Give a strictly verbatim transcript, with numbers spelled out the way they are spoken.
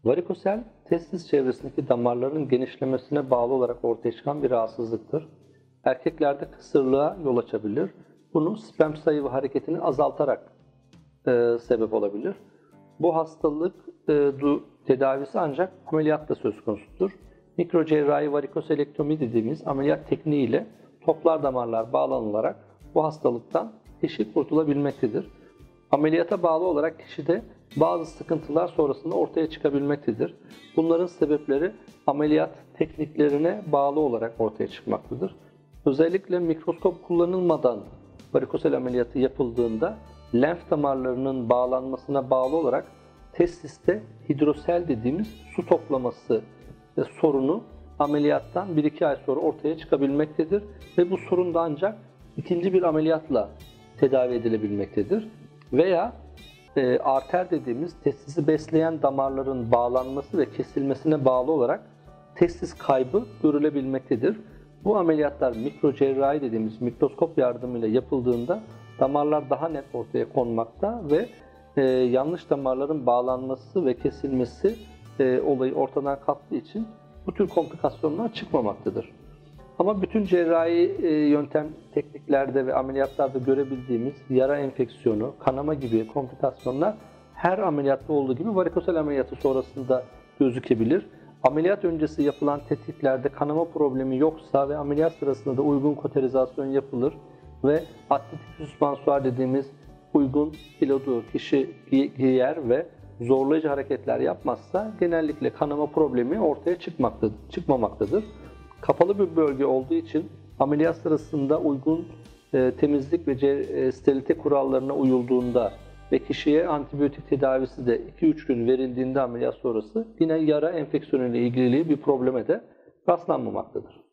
Varikosel, testis çevresindeki damarların genişlemesine bağlı olarak ortaya çıkan bir rahatsızlıktır. Erkeklerde kısırlığa yol açabilir. Bunu sperm sayı ve hareketini azaltarak e, sebep olabilir. Bu hastalık e, du, tedavisi ancak ameliyatla söz konusudur. Mikrocerrahi varikoselektomi dediğimiz ameliyat tekniğiyle toplar damarlar bağlanılarak bu hastalıktan kişi kurtulabilmektedir. Ameliyata bağlı olarak kişide bazı sıkıntılar sonrasında ortaya çıkabilmektedir. Bunların sebepleri ameliyat tekniklerine bağlı olarak ortaya çıkmaktadır. Özellikle mikroskop kullanılmadan varikosel ameliyatı yapıldığında lenf damarlarının bağlanmasına bağlı olarak testiste hidrosel dediğimiz su toplaması sorunu ameliyattan bir iki ay sonra ortaya çıkabilmektedir ve bu sorun da ancak ikinci bir ameliyatla tedavi edilebilmektedir. Veya e, arter dediğimiz testisi besleyen damarların bağlanması ve kesilmesine bağlı olarak testis kaybı görülebilmektedir. Bu ameliyatlar mikrocerrahi dediğimiz mikroskop yardımıyla yapıldığında damarlar daha net ortaya konmakta ve e, yanlış damarların bağlanması ve kesilmesi e, olayı ortadan kalktığı için bu tür komplikasyonlar çıkmamaktadır. Ama bütün cerrahi e, yöntem tekniklerde ve ameliyatlarda görebildiğimiz yara enfeksiyonu, kanama gibi komplikasyonlar her ameliyatta olduğu gibi varikosel ameliyatı sonrasında gözükebilir. Ameliyat öncesi yapılan tetkiklerde kanama problemi yoksa ve ameliyat sırasında da uygun koterizasyon yapılır ve atletik süspansuar dediğimiz uygun kilodu kişi giyer ve zorlayıcı hareketler yapmazsa genellikle kanama problemi ortaya çıkmaktadır, çıkmamaktadır. Kapalı bir bölge olduğu için ameliyat sırasında uygun e, temizlik ve e, sterilite kurallarına uyulduğunda ve kişiye antibiyotik tedavisi de iki üç gün verildiğinde ameliyat sonrası yine yara enfeksiyonu ile ilgili bir probleme de rastlanmamaktadır.